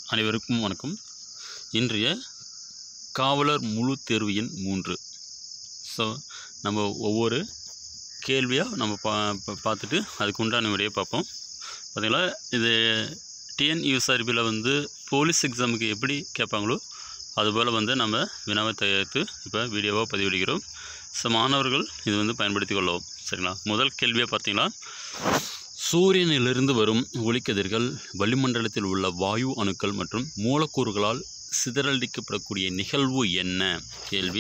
அனைவருக்கும் வணக்கம். இன்றைய காவலர் முழு தேர்வு எண் 3. ஸோ நம்ம ஒவ்வொரு கேள்வியாக நம்ம பார்த்துட்டு அதுக்கு உண்டான விடையை பார்ப்போம். பார்த்திங்களா, இது TNUSRBயில் போலீஸ் எக்ஸாமுக்கு எப்படி கேட்பாங்களோ அதுபோல் நம்ம வினாவை தயாரித்து இப்போ வீடியோவாக பதிவிடுகிறோம். ஸோ மாணவர்கள் இது பயன்படுத்தி கொள்ளவும். சரிங்களா, முதல் கேள்வியாக பார்த்தீங்கன்னா, சூரியனிலிருந்து வரும் ஒளிக்கதிர்கள் வளிமண்டலத்தில் உள்ள வாயு அணுக்கள் மற்றும் மூலக்கூறுகளால் சிதறடிக்கப்படக்கூடிய நிகழ்வு என்ன? கேள்வி.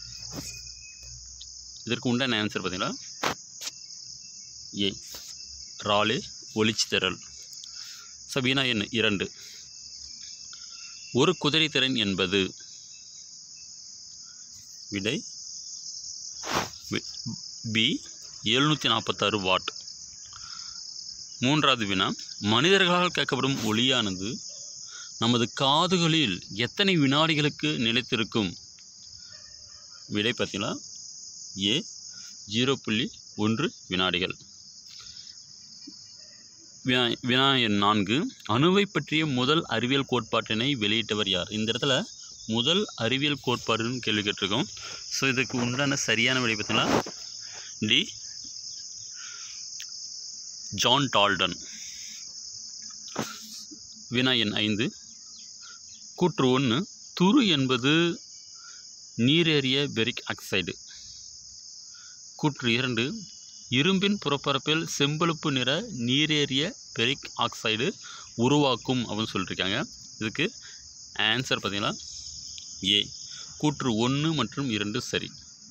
இதற்கு உண்டான ஆன்சர் பார்த்தீங்கன்னா ஏ, ராலே ஒளிச்சிதறல். வினா எண் 2, ஒரு குதிரைத்திறன் என்பது? விடை பி 746 வாட். மூன்றாவது வினா, மனிதர்களால் கேட்கப்படும் ஒளியானது நமது காதுகளில் எத்தனை வினாடிகளுக்கு நிலைத்திருக்கும்? விடை பார்த்தீங்கன்னா ஏ 0.1 வினாடிகள். வினா எண் 4, அணுவை பற்றிய முதல் அறிவியல் கோட்பாட்டினை வெளியிட்டவர் யார்? இந்த இடத்துல முதல் அறிவியல் கோட்பாடுன்னு கேள்வி கேட்டிருக்கோம். ஸோ இதுக்கு உண்டான சரியான விடை பார்த்தீங்கன்னா டி ஜான் டால்டன். வினா எண் 5, கூற்று 1, துரு என்பது நீரேறிய பெரிக் ஆக்சைடு. கூற்று 2, இரும்பின் புறப்பரப்பில் செம்பழுப்பு நிற நீரேறிய பெரிக் ஆக்சைடு உருவாக்கும் அப்படின்னு சொல்லியிருக்காங்க. இதுக்கு ஆன்சர் பார்த்தீங்கன்னா ஏ, கூற்று 1 மற்றும் 2 சரி.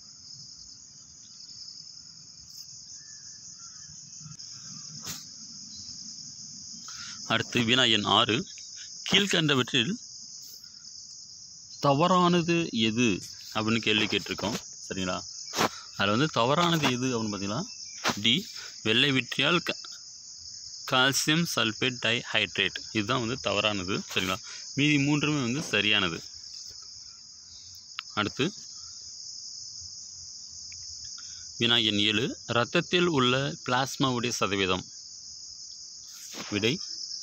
அடுத்து வினா எண் 6, கீழ்கண்டவற்றில் தவறானது எது அப்படின்னு கேள்வி கேட்டிருக்கோம். சரிங்களா, அதில் தவறானது எது அப்படின்னு பார்த்தீங்கன்னா டி வெள்ளை விட்ரியால் கால்சியம் சல்ஃபேட் டைஹைட்ரேட். இதுதான் தவறானது. சரிங்களா, மீதி 3மே சரியானது. அடுத்து வினா எண் 7, இரத்தத்தில் உள்ள பிளாஸ்மாவுடைய சதவீதம்? விடை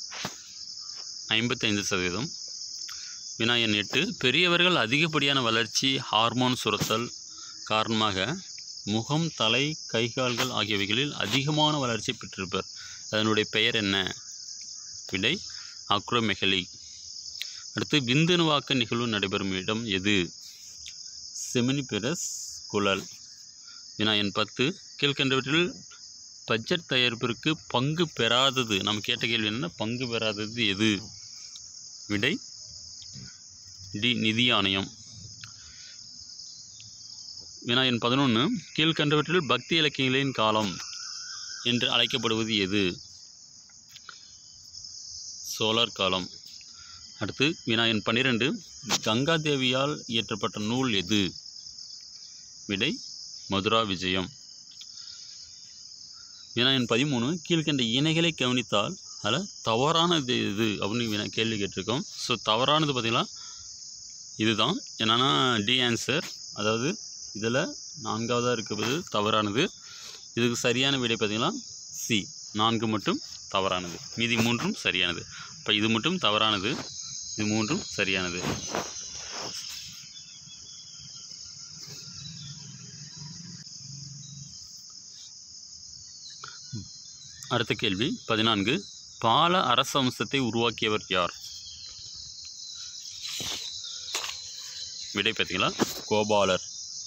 55%. வினா எண் 8, பெரியவர்கள் அதிகப்படியான வளர்ச்சி ஹார்மோன் சுரத்தல் காரணமாக முகம், தலை, கைகால்கள் ஆகியவைகளில் அதிகமான வளர்ச்சி பெற்றிருப்பர். அதனுடைய பெயர் என்ன? விடை அக்ரோமெகலி. அடுத்து விந்துணுவாக்க நிகழ்வு நடைபெறும் இடம் எது? செமினிபெரஸ் குழல். வினா எண் 10, கீழ்கண்டவற்றில் பட்ஜெட் தயாரிப்பிற்கு பங்கு பெறாதது? நம்ம கேட்ட கேள்வி என்னன்னா பங்கு பெறாதது எது? விடை டி நிதி ஆணையம். வினா எண் 11, கீழ்கண்டவற்றில் பக்தி இலக்கியங்களின் காலம் என்று அழைக்கப்படுவது எது? சோலார் காலம். அடுத்து வினா எண் 12, கங்காதேவியால் இயற்றப்பட்ட நூல் எது? விடை மதுரா விஜயம். வினா எண் 13, கீழ்கண்ட இணைகளை கவனித்தால் அதில் தவறானது எது அப்படின்னு கேள்வி கேட்டிருக்கோம். ஸோ தவறானது பார்த்திங்கன்னா இதுதான். என்னென்னா டி ஆன்சர். அதாவது இதில் 4வதாக இருக்கிறது தவறானது. இதுக்கு சரியான விடை பார்த்திங்கன்னா சி, 4 மட்டும் தவறானது, மீதி 3ம் சரியானது. இப்போ இது மட்டும் தவறானது, இது 3ம் சரியானது. அடுத்த கேள்வி 14, பால அரச வம்சத்தை உருவாக்கியவர் யார்? விடை பார்த்தீங்களா கோபாலர்.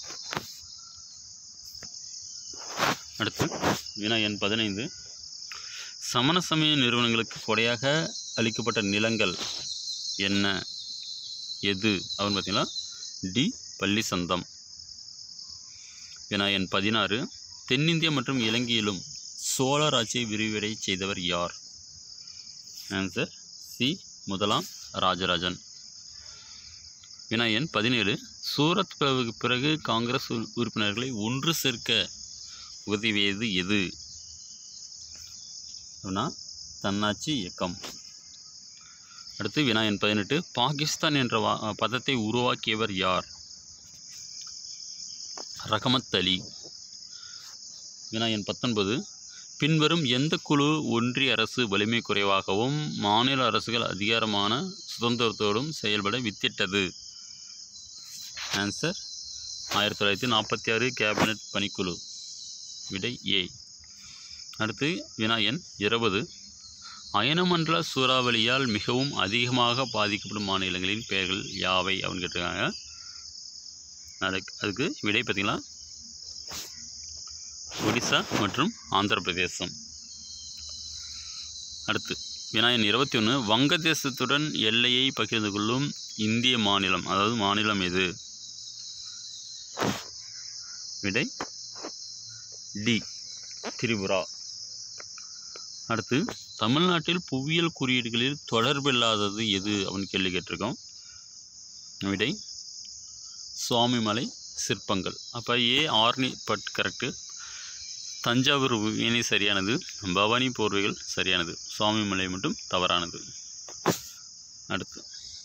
அடுத்து வினா எண் 15, சமண சமய நிறுவனங்களுக்கு கொடையாக அளிக்கப்பட்ட நிலங்கள் என்ன? எது அப்படின்னு பார்த்தீங்கன்னா டி பள்ளி சந்தம். வினா எண் 16, தென்னிந்தியா மற்றும் இலங்கையிலும் சோழர் ஆட்சியை விரிவடை செய்தவர் யார்? ஆன்சர் சி, முதலாம் ராஜராஜன். வினா எண் 17, சூரத் பிளவுக்கு பிறகு காங்கிரஸ் உறுப்பினர்களை ஒன்று சேர்க்க உதவியது எது? தன்னாட்சி இயக்கம். அடுத்து வினா எண் 18, பாகிஸ்தான் என்ற பதத்தை உருவாக்கியவர் யார்? ரஹமத் அலி. வினா எண் 19, பின்வரும் எந்த குழு ஒன்றிய அரசு வலிமை குறைவாகவும் மாநில அரசுகள் அதிகாரமான சுதந்திரத்தோடும் செயல்பட வித்திட்டது? ஆன்சர் 1946 கேபினட் பணிக்குழு. விடை ஏ. அடுத்து வினா எண் 20. அயனமண்டல சூறாவளியால் மிகவும் அதிகமாக பாதிக்கப்படும் மாநிலங்களின் பெயர்கள் யாவை அப்படின்னு கேட்டிருக்காங்க. அதுக்கு விடை பார்த்தீங்களா ஒடிசா மற்றும் ஆந்திர பிரதேசம். அடுத்து வினா எண் 21. வங்கதேசத்துடன் எல்லையை பகிர்ந்து கொள்ளும் இந்திய மாநிலம், அதாவது மாநிலம் எது? விடை டி, திரிபுரா. அடுத்து தமிழ்நாட்டில் புவியியல் குறியீடுகளில் தொடர்பில்லாதது எது அப்படின்னு கேள்வி கேட்டிருக்கோம். விடை சுவாமிமலை சிற்பங்கள். அப்போ ஏ ஆர்னி பட் கரெக்டு, தஞ்சாவூர் வீணை சரியானது, பவானி போர்வைகள் சரியானது, சுவாமிமலை மட்டும் தவறானது. அடுத்து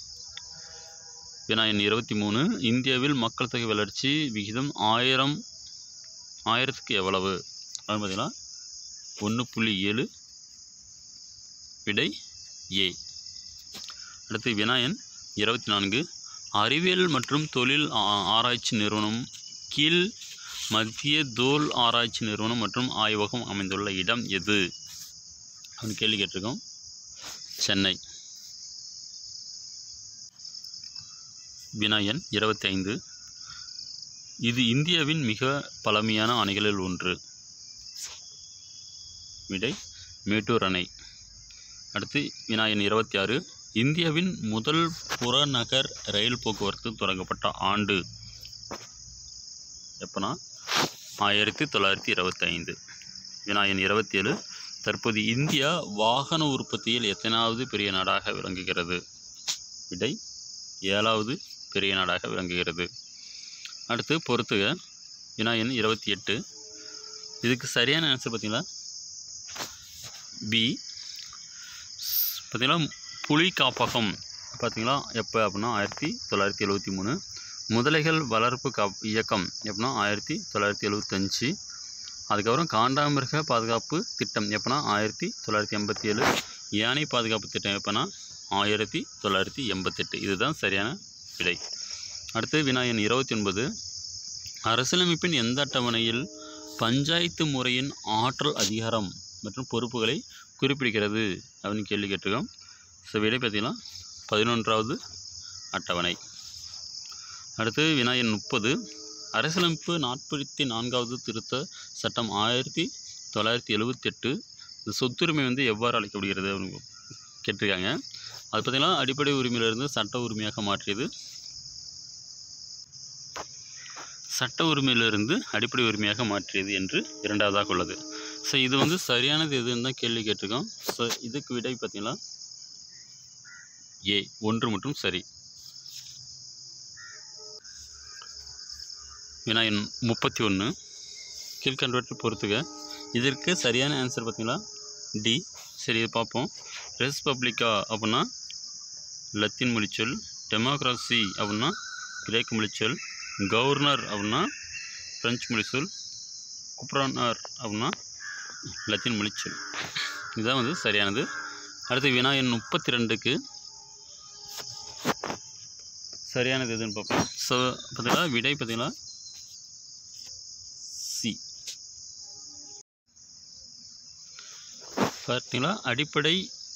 வினா எண் 23. இந்தியாவில் மக்கள் தொகை வளர்ச்சி விகிதம் 1000க்கு எவ்வளவு? அது பார்த்தீங்கன்னா 1.7. விடை ஏ. அடுத்து வினா எண் 24. அறிவியல் மற்றும் தொழில் ஆராய்ச்சி நிறுவனம் கீழ் மத்திய தோல் ஆராய்ச்சி நிறுவனம் மற்றும் ஆய்வகம் அமைந்துள்ள இடம் எது? அப்படின்னு கேள்வி கேட்டிருக்கோம். சென்னை. வினா எண் 25. இது இந்தியாவின் மிக பழமையான அணைகளில் ஒன்று. விடை மேட்டூர் அணை. அடுத்து வினா எண் 26. இந்தியாவின் முதல் புறநகர் ரயில் போக்குவரத்து தொடங்கப்பட்ட ஆண்டு எப்போனா 1925. வினா எண் 27. தற்போது இந்தியா வாகன உற்பத்தியில் எத்தனாவது பெரிய நாடாக விளங்குகிறது? விடை 7வது பெரிய நாடாக விளங்குகிறது. அடுத்து பொறுத்துக. வினா எண் 28. இதுக்கு சரியான ஆன்சர் பார்த்தீங்களா பி. பார்த்தீங்களா புலி காப்பகம் பார்த்தீங்களா எப்போ அப்படின்னா 1973. முதலைகள் வளர்ப்பு இயக்கம் எப்படின்னா 1975. அதுக்கப்புறம் காண்டாமிருக பாதுகாப்பு திட்டம் எப்போனா 1987. யானை பாதுகாப்பு திட்டம் எப்போனா 1988. இதுதான் சரியான விடை. அடுத்து வினா எண் 29. அரசியலமைப்பின் எந்த அட்டவணையில் பஞ்சாயத்து முறையின் ஆற்றல் அதிகாரம் மற்றும் பொறுப்புகளை குறிப்பிடுகிறது அப்படின்னு கேள்வி கேட்டிருக்கோம். ஸோ விடை பார்த்தீங்கன்னா 11வது அட்டவணை. அடுத்து வினா எண் 30. அரசியலமைப்பு 44வது திருத்த சட்டம் 1978 சொத்துரிமை எவ்வாறு அழைக்கப்படுகிறது அப்படின்னு கேட்டிருக்காங்க. அது பார்த்திங்கன்னா அடிப்படை உரிமையிலிருந்து சட்ட உரிமையாக மாற்றியது. சட்ட உரிமையிலிருந்து அடிப்படை உரிமையாக மாற்றியது என்று இரண்டாவதாக உள்ளது. ஸோ இது சரியானது எதுன்னு தான் கேள்வி கேட்டிருக்கோம். ஸோ இதுக்கு விடை பார்த்திங்கன்னா ஏ 1 மட்டும் சரி. வினா எண் 31. கீழ்கண்டவற்றில் பொறுத்துக. இதற்கு சரியான ஆன்சர் பார்த்தீங்களா டி. சரி இது பார்ப்போம். ரெஸ் பப்ளிகா அப்படின்னா லத்தீன் மொழிச்சொல், டெமோக்ராசி அப்படின்னா கிரேக்க மொழிச்சொல், கவர்னர் அப்படின்னா பிரெஞ்சு மொழிச்சொல், குப்ரானர் அப்படின்னா லத்தீன் மொழிச்சொல். இதுதான் சரியானது. அடுத்து வினா எண் 32க்கு சரியானது எதுன்னு பார்ப்போம். ஸோ பார்த்தீங்களா விடை பார்த்தீங்களா சி. பார்த்தீங்களா அடிப்படை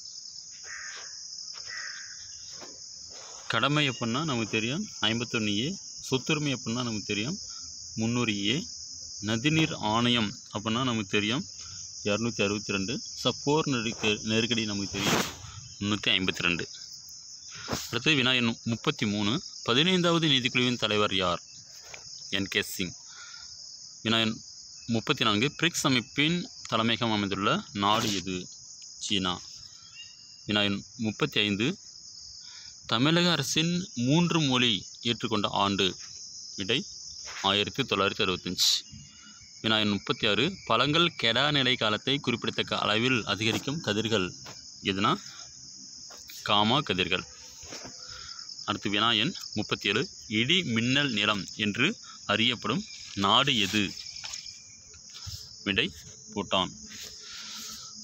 கடமை எப்படின்னா நமக்கு தெரியும் 51A. சொத்துரிமை அப்படின்னா நமக்கு தெரியும் 300A. நதிநீர் ஆணையம் அப்படின்னா நமக்கு தெரியும் 262. போர் நெருக்கடி நமக்கு தெரியும் 352. அடுத்து வினா எண் 33. 15வது நிதிக்குழுவின் தலைவர் யார்? NK சிங். வினா எண் 34. பிரிக்ஸ் அமைப்பின் தலைமையகம் அமைந்துள்ள நாடு எது? சீனா. வினா எண் 35. தமிழக அரசின் 3 மொழி ஏற்றுக்கொண்ட ஆண்டு? விடை 1965. வினா எண் 36. பழங்கள் கெடா நிலை காலத்தை குறிப்பிடத்தக்க அளவில் அதிகரிக்கும் கதிர்கள் எதுனா காமா கதிர்கள். அடுத்து வினா எண் 37. இடி மின்னல் நிலம் என்று அறியப்படும் நாடு எது? விடை பூட்டான்.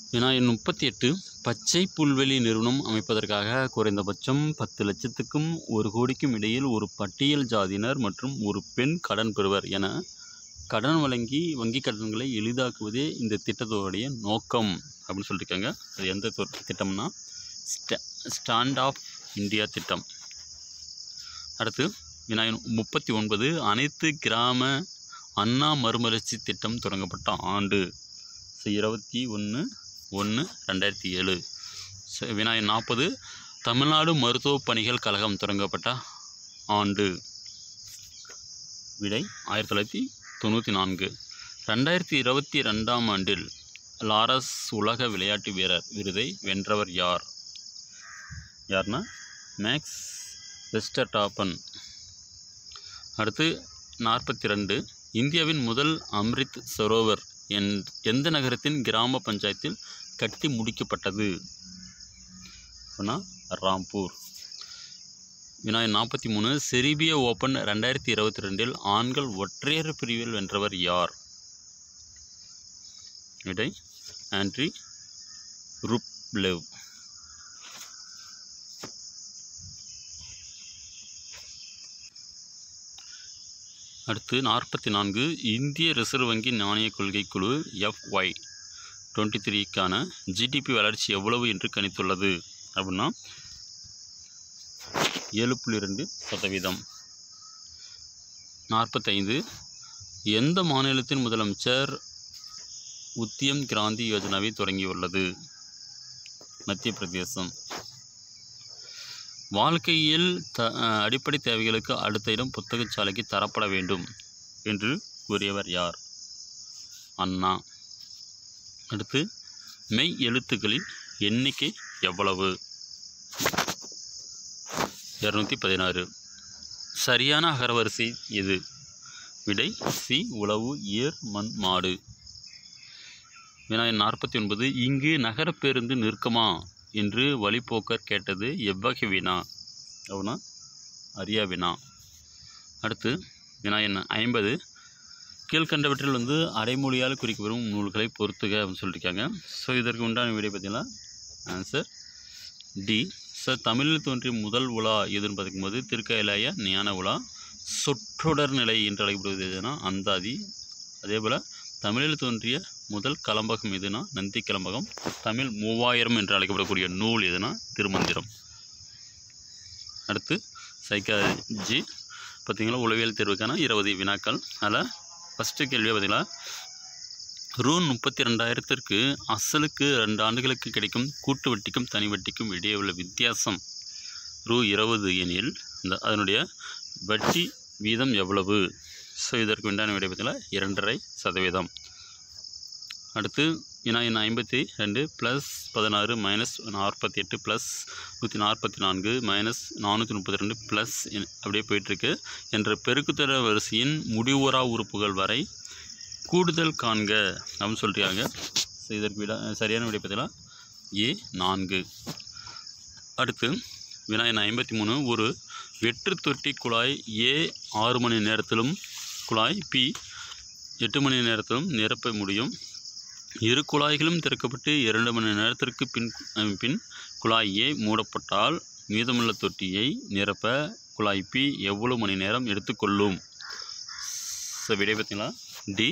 வினா எண் 38 பச்சை புல்வெளி நிறுவனம் அமைப்பதற்காக குறைந்தபட்சம் 10 லட்சத்துக்கும் 1 கோடிக்கும் இடையில் ஒரு பட்டியல் ஜாதியினர் மற்றும் ஒரு பெண் கடன் பெறுவர் என கடன் வழங்கி வங்கி கடன்களை எளிதாக்குவதே இந்த திட்டத்தோடைய நோக்கம் அப்படின்னு சொல்லியிருக்காங்க. அது எந்த திட்டம்னா ஸ்டாண்ட் ஆஃப் இந்தியா திட்டம். அடுத்து வினா எண் 39 அனைத்து கிராம அண்ணா மறுமலர்ச்சி திட்டம் தொடங்கப்பட்ட ஆண்டு 21/1/2007. வினா எண் 40 தமிழ்நாடு மருத்துவ பணிகள் கழகம் தொடங்கப்பட்ட ஆண்டு. விடை 1994. 2022ஆம் ஆண்டில் லாரஸ் உலக விளையாட்டு வீரர் விருதை வென்றவர் யார்னா மேக்ஸ் வெஸ்டர்டாப்பன். அடுத்து 42 இந்தியாவின் முதல் அம்ரித் சரோவர் எந்த நகரத்தின் கிராம பஞ்சாயத்தில் கட்டி முடிக்கப்பட்டது? ராம்பூர். வினா எண் 43 செர்பியா ஓப்பன் 2022இல் ஆண்கள் ஒற்றையர் பிரிவில் வென்றவர் யார்? விடை ஆண்ட்ரி ருப்லெவ். அடுத்து 44 இந்திய ரிசர்வ் வங்கி நாணய கொள்கை குழு FY23க்கான ஜிடிபி வளர்ச்சி எவ்வளவு என்று கணித்துள்ளது அப்படின்னா 7.2%. 45 எந்த மாநிலத்தின் முதலமைச்சர் உத்தியம் கிராந்தி யோஜனாவை தொடங்கியுள்ளது? மத்திய பிரதேசம். வாழ்க்கையில் அடிப்படை தேவைகளுக்கு அடுத்த இடம் புத்தகச்சாலைக்கு தரப்பட வேண்டும் என்று கூறியவர் யார்? அண்ணா. அடுத்து மெய் எழுத்துக்களின் எண்ணிக்கை எவ்வளவு? 216. சரியான அகரவரிசை எது? விடை சி உளவு ஏர் மண் மாடு. வினா எண் 49 இங்கு நகர பேருந்து நிற்குமா என்று வழிப்போக்கர் கேட்டது எவ்வகை வினா? அப்படின்னா அரியா வினா. அடுத்து வினா எண் 50 கீழ்கண்டவற்றில் அடைமொழியால் குறிக்கப்படும் நூல்களை பொறுத்துக அப்படின்னு சொல்லியிருக்காங்க. ஸோ இதற்கு உண்டான விடை பார்த்தீங்கன்னா ஆன்சர் டி. சார் தமிழில் தோன்றிய முதல் உலா எதுன்னு பார்க்கும்போது திருக்கைலாய ஞான உலா. சொற்றொடர் நிலை என்று அழைக்கப்படுவது எதுனா அந்தாதி. அதே போல் தமிழில் தோன்றிய முதல் கலம்பகம் எதுனா நந்தி கலம்பகம். தமிழ் 3000 என்று அழைக்கப்படக்கூடிய நூல் எதுனா திருமந்திரம். அடுத்து சைக்காலஜி பார்த்திங்கன்னா உளவியல் தேர்வுக்கான 20 வினாக்கள். அதில் ஃபஸ்ட்டு கேள்வியாக பார்த்திங்கன்னா ரூ 32,000க்கு அசலுக்கு 2 ஆண்டுகளுக்கு கிடைக்கும் கூட்டு வட்டிக்கும் தனி வட்டிக்கும் இடையே உள்ள வித்தியாசம் ரூ 20 எனில் அதனுடைய வட்டி வீதம் எவ்வளவு? ஸோ இதற்கு உண்டான விடை பார்த்தீங்கன்னா 2.5%. அடுத்து வினா எண் 52 +16 -48 +144 -432 ப்ளஸ் அப்படியே போயிட்டுருக்கு என்ற பெருக்குத்தொடர் வரிசையின் முடிவுறா உறுப்புகள் வரை கூடுதல் காண்க அப்படின்னு சொல்லியிருக்காங்க. ஸோ இதற்கு சரியான விடை பார்த்தீங்கன்னா A4. அடுத்து வினா எண் 53 ஒரு வெற்று தொட்டி குழாய் A 6 மணி நேரத்திலும் குழாய் P 8 மணி நேரத்திலும் நிரப்ப முடியும். இரு குழாய்களும் திறக்கப்பட்டு 2 மணி நேரத்திற்கு பின் குழாய் A மூடப்பட்டால் மீதமுள்ள தொட்டியை நிரப்ப குழாய் P எவ்வளவு மணி நேரம் எடுத்துக்கொள்ளும்? ஸோ விடை பார்த்தீங்களா டி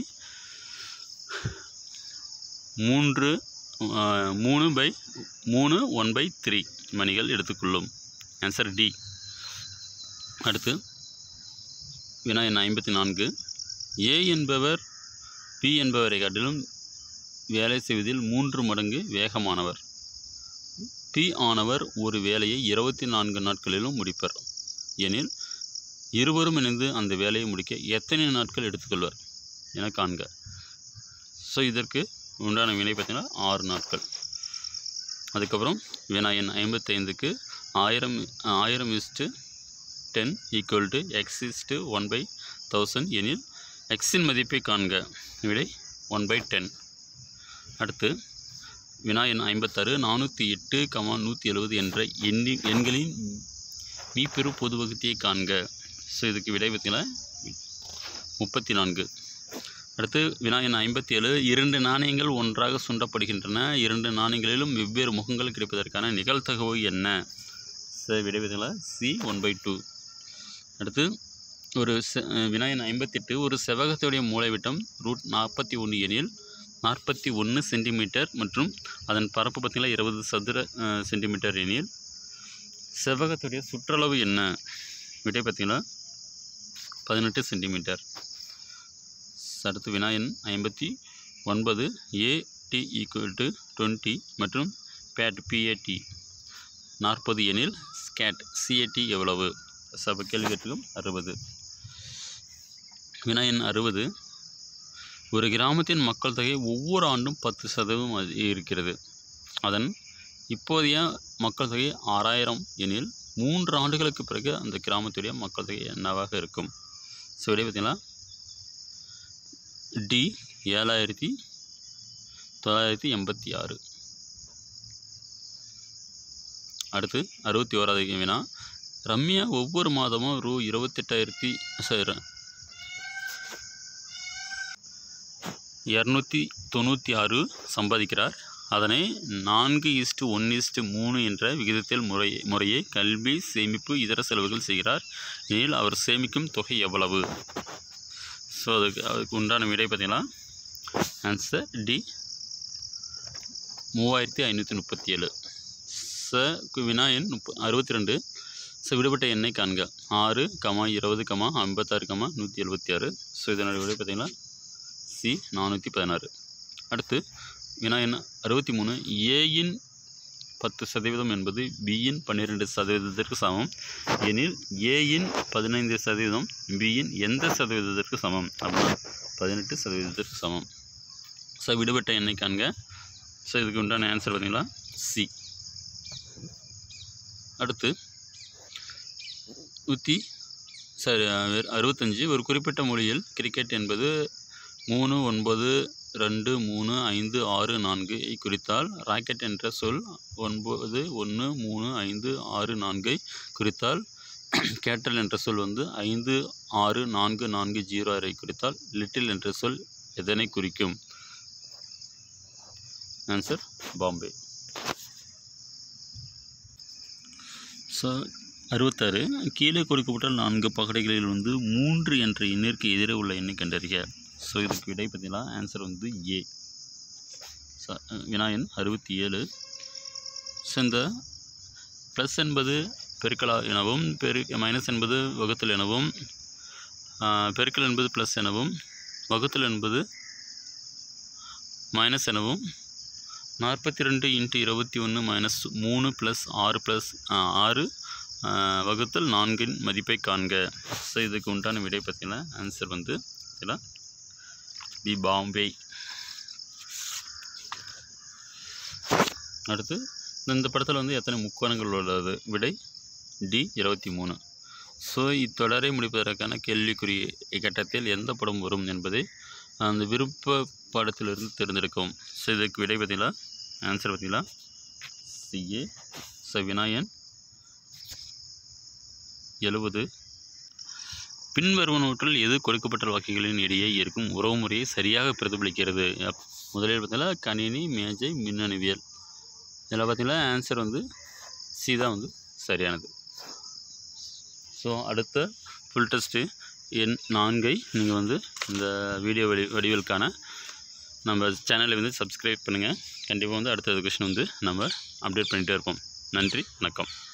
3/1/3 மணிகள் எடுத்துக்கொள்ளும். Answer D. அடுத்து வினா எண் 54 A என்பவர் P என்பவரை காட்டிலும் வேலை செய்வதில் 3 மடங்கு வேகமானவர். P ஆனவர் ஒரு வேலையை 24 நாட்களிலும் முடிப்பர் எனில் இருவரும் இணைந்து அந்த வேலையை முடிக்க எத்தனை நாட்கள் எடுத்துக்கொள்வர் என காண்க. ஸோ இதற்கு உண்டான வினை பார்த்தீங்கன்னா 6 நாட்கள். அதுக்கப்புறம் வினா எண் 55க்கு 1000:10 = x/1/1000 எனில் எக்ஸின் மதிப்பை காண்க. விடை 1/10. அடுத்து வினா எண் 56 408, 170 என்ற எண்களின் மீப்பெரு பொது வகுத்தியை காண்க. ஸோ இதுக்கு விடை பார்த்தீங்கன்னா 34. அடுத்து வினா எண் 57 2 நாணயங்கள் ஒன்றாக சுண்டப்படுகின்றன. 2 நாணயங்களிலும் வெவ்வேறு முகங்கள் கிடைப்பதற்கான நிகழ்தகவு என்ன? விடை பார்த்தீங்களா C 1/2. அடுத்து வினா எண் 58 ஒரு செவ்வகத்துடைய மூலைவிட்டம் √41 எனில் 41 சென்டிமீட்டர் மற்றும் அதன் பரப்பு பார்த்தீங்கன்னா 20 சதுர சென்டிமீட்டர் எனில் செவ்வகத்துடைய சுற்றளவு என்ன? விடை பார்த்தீங்கன்னா 18 சென்டிமீட்டர். அடுத்து வினா எண் 59 AT = 20 மற்றும் PAT 40 எனில் CAT எவ்வளவு? கேள்வி கேட்டிருக்கும் 60. வினா எண் 60 ஒரு கிராமத்தின் மக்கள் தொகை ஒவ்வொரு ஆண்டும் 10% இருக்கிறது. அதன் இப்போதைய மக்கள் தொகை 6000 எனில் 3 ஆண்டுகளுக்கு பிறகு அந்த கிராமத்துடைய மக்கள் தொகை என்னவாக இருக்கும்? விடை பார்த்தீங்களா D 7986. அடுத்து 61வது வினா ரம்யா ஒவ்வொரு மாதமும் ₹286 சம்பாதிக்கிறார். அதனை 4:1:3 என்ற விகிதத்தில் முறையே கல்வி, சேமிப்பு, இதர செலவுகள் செய்கிறார் எனில் அவர் சேமிக்கும் தொகை எவ்வளவு? அதுக்கு உண்டான விடை பார்த்தீங்கன்னா ஆன்சர் D 3537. வினா எண் 62 விடுபட்ட எண்ணை காண்க. 6, 20, 56, 176. இதனுடைய விடை பார்த்தீங்கன்னா C 416. அடுத்து வினா எண் 63 Aயின் 10% என்பது Bயின் 12% சமம் எனில் Aயின் 15% Bயின் எந்த சதவீதத்திற்கு சமம்? அப்படின்னா 18% சமம். விடுபட்ட எண்ணை காண்க. இதுக்கு உண்டான ஆன்சர் பார்த்தீங்களா C. அடுத்து 65 ஒரு குறிப்பிட்ட மொழியில் கிரிக்கெட் என்பது 3, 9, 2, 3, 5, 6, 4 குறித்தால் ராக்கெட் என்ற சொல் 9, 1, 3, 5, 6, 4 குறித்தால் கேட்டல் என்ற சொல் 5, 6, 4, 4, 0 குறித்தால் லிட்டில் என்ற சொல் எதனை குறிக்கும்? ஆன்சர் பாம்பே. 66 கீழே கொடுக்கப்பட்ட 4 பகடைகளில் 3 என்ற எண்ணிற்கு எதிரே உள்ள எண்ணை கண்டறிக. இதுக்கு விடை பார்த்தீங்கன்னா ஆன்சர் A. வினா எண் 67 இந்த ப்ளஸ் என்பது பெருக்கலா எனவும் மைனஸ் என்பது வகுத்தல் எனவும் பெருக்கல் என்பது ப்ளஸ் எனவும் வகுத்தல் என்பது மைனஸ் எனவும் 42 × 21 - 3 + 6 + 6 வகுத்தல் 4 மதிப்பை காண்க. இதுக்கு உண்டான விடை பார்த்தீங்கன்னா ஆன்சர் பி பாம்பே. அடுத்து இந்த படத்தில் எத்தனை முக்கோணங்கள் உள்ளது? விடை D 23. இத்தொடரை முடிப்பதற்கான கேள்விக்குரிய கட்டத்தில் எந்த படம் வரும் என்பதை அந்த விருப்ப படத்திலிருந்து தேர்ந்தெடுக்கும். இதுக்கு விடை பார்த்தீங்களா ஆன்சர் பார்த்தீங்களா CA. வினா எண் 70 பின்வருவனவற்றில் எது கொடுக்கப்பட்ட வாக்கியங்களின் இடையே இருக்கும் உறவுமுறையை சரியாக பிரதிபலிக்கிறது? முதலில் பார்த்தீங்கன்னா கணினி, மேஜை, மின்னணுவியல். இதில் பார்த்தீங்கன்னா ஆன்சர் C தான் சரியானது. அடுத்த ஃபுல் டெஸ்ட்டு எண் 4 நீங்கள் இந்த வீடியோ வடிவிற்கான நம்ம சேனலை சப்ஸ்கிரைப் பண்ணுங்கள். கண்டிப்பாக அடுத்த கொஷின் நம்ம அப்டேட் பண்ணிகிட்டே இருப்போம். நன்றி, வணக்கம்.